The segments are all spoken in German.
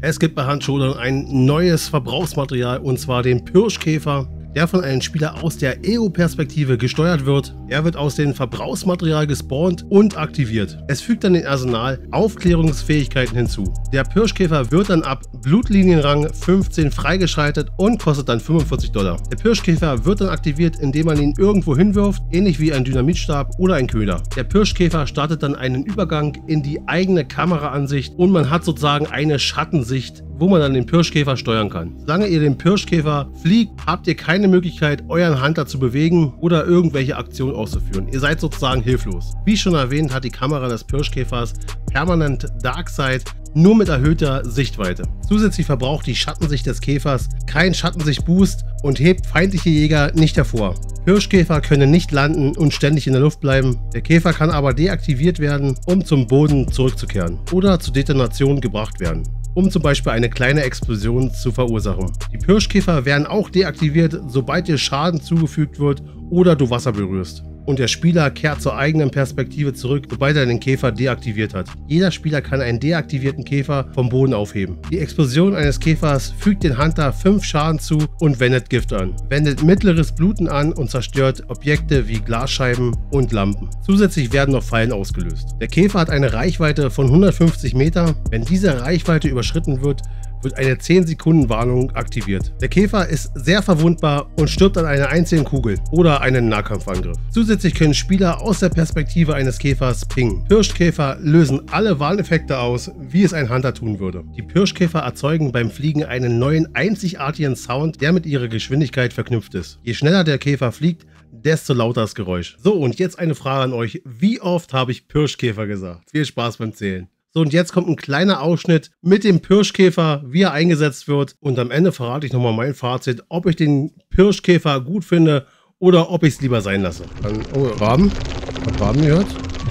Es gibt bei Hunt Showdown ein neues Verbrauchsmaterial und zwar den Pirschkäfer, der von einem Spieler aus der EO-Perspektive gesteuert wird. Er wird aus dem Verbrauchsmaterial gespawnt und aktiviert. Es fügt dann dem Arsenal Aufklärungsfähigkeiten hinzu. Der Pirschkäfer wird dann ab Blutlinienrang 15 freigeschaltet und kostet dann $45. Der Pirschkäfer wird dann aktiviert, indem man ihn irgendwo hinwirft, ähnlich wie ein Dynamitstab oder ein Köder. Der Pirschkäfer startet dann einen Übergang in die eigene Kameraansicht und man hat sozusagen eine Schattensicht, wo man dann den Pirschkäfer steuern kann. Solange ihr den Pirschkäfer fliegt, habt ihr keine Möglichkeit, euren Hunter zu bewegen oder irgendwelche Aktionen auszuführen. Ihr seid sozusagen hilflos. Wie schon erwähnt, hat die Kamera des Pirschkäfers permanent Darksight, nur mit erhöhter Sichtweite. Zusätzlich verbraucht die Schattensicht des Käfers keinen Schattensicht-Boost und hebt feindliche Jäger nicht hervor. Pirschkäfer können nicht landen und ständig in der Luft bleiben. Der Käfer kann aber deaktiviert werden, um zum Boden zurückzukehren oder zur Detonation gebracht werden, um zum Beispiel eine kleine Explosion zu verursachen. Die Pirschkäfer werden auch deaktiviert, sobald dir Schaden zugefügt wird oder du Wasser berührst. Und der Spieler kehrt zur eigenen Perspektive zurück, sobald er den Käfer deaktiviert hat. Jeder Spieler kann einen deaktivierten Käfer vom Boden aufheben. Die Explosion eines Käfers fügt den Hunter 5 Schaden zu und wendet Gift an. Wendet mittleres Bluten an und zerstört Objekte wie Glasscheiben und Lampen. Zusätzlich werden noch Fallen ausgelöst. Der Käfer hat eine Reichweite von 150 Meter. Wenn diese Reichweite überschritten wird, wird eine 10-Sekunden-Warnung aktiviert. Der Käfer ist sehr verwundbar und stirbt an einer einzigen Kugel oder einen Nahkampfangriff. Zusätzlich können Spieler aus der Perspektive eines Käfers pingen. Pirschkäfer lösen alle Warneffekte aus, wie es ein Hunter tun würde. Die Pirschkäfer erzeugen beim Fliegen einen neuen einzigartigen Sound, der mit ihrer Geschwindigkeit verknüpft ist. Je schneller der Käfer fliegt, desto lauter das Geräusch. So, und jetzt eine Frage an euch. Wie oft habe ich Pirschkäfer gesagt? Viel Spaß beim Zählen. So, und jetzt kommt ein kleiner Ausschnitt mit dem Pirschkäfer, wie er eingesetzt wird. Und am Ende verrate ich nochmal mein Fazit, ob ich den Pirschkäfer gut finde oder ob ich es lieber sein lasse. Dann, oh, Raben. Ich hab Raben gehört.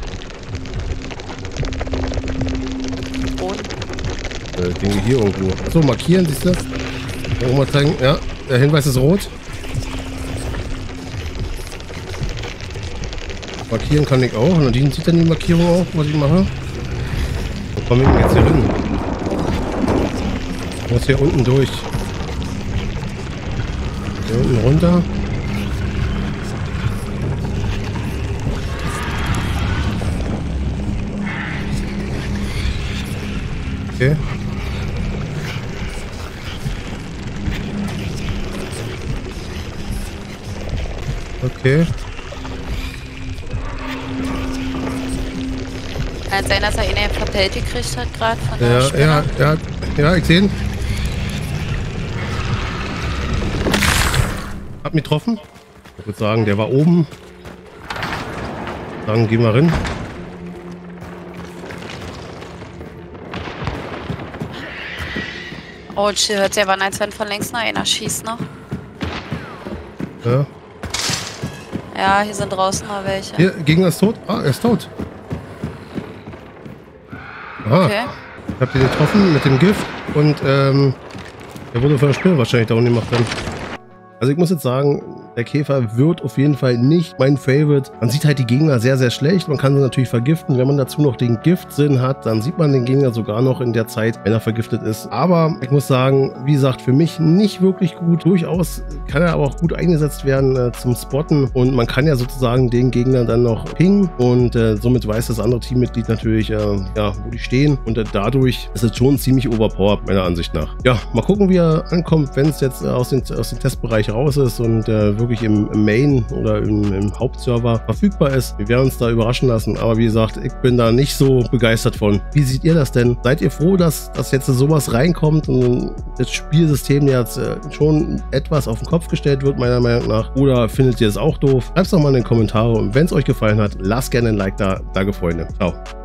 Dinge hier irgendwo. Achso, markieren, siehst du? Mal zeigen. Ja, der Hinweis ist rot. Markieren kann ich auch. Und die sieht dann die Markierung auch, was ich mache. Wo komme ich denn jetzt hier hin? Ich muss hier unten durch. Hier unten runter. Okay. Okay. Kann es sein, dass er ihn verpellt gekriegt hat gerade von der Spinne? Ja, ich sehe ihn. Hab mich getroffen. Ich würde sagen, der war oben. Dann gehen wir rein. Oh, und hört sich aber als wenn von links noch einer schießt noch. Ja. Ja, hier sind draußen noch welche. Hier, Gegner ist tot. Ah, er ist tot. Aha. Okay. Ich hab den getroffen mit dem Gift und er wurde von der Spinne wahrscheinlich down gemacht dann. Also ich muss jetzt sagen, der Käfer wird auf jeden Fall nicht mein Favorite. Man sieht halt die Gegner sehr, sehr schlecht. Man kann sie natürlich vergiften. Wenn man dazu noch den Giftsinn hat, dann sieht man den Gegner sogar noch in der Zeit, wenn er vergiftet ist. Aber ich muss sagen, wie gesagt, für mich nicht wirklich gut. Durchaus kann er aber auch gut eingesetzt werden zum Spotten. Und man kann ja sozusagen den Gegner dann noch pingen. Und somit weiß das andere Teammitglied natürlich, ja, wo die stehen. Und dadurch ist es schon ziemlich overpowered, meiner Ansicht nach. Ja, mal gucken, wie er ankommt, wenn es jetzt aus dem Testbereich raus ist und wirklich im Main oder im Hauptserver verfügbar ist. Wir werden uns da überraschen lassen, aber wie gesagt, ich bin da nicht so begeistert von. Wie seht ihr das denn? Seid ihr froh, dass jetzt sowas reinkommt und das Spielsystem jetzt schon etwas auf den Kopf gestellt wird, meiner Meinung nach? Oder findet ihr es auch doof? Schreibt es doch mal in den Kommentaren und wenn es euch gefallen hat, lasst gerne ein Like da. Danke, Freunde. Ciao.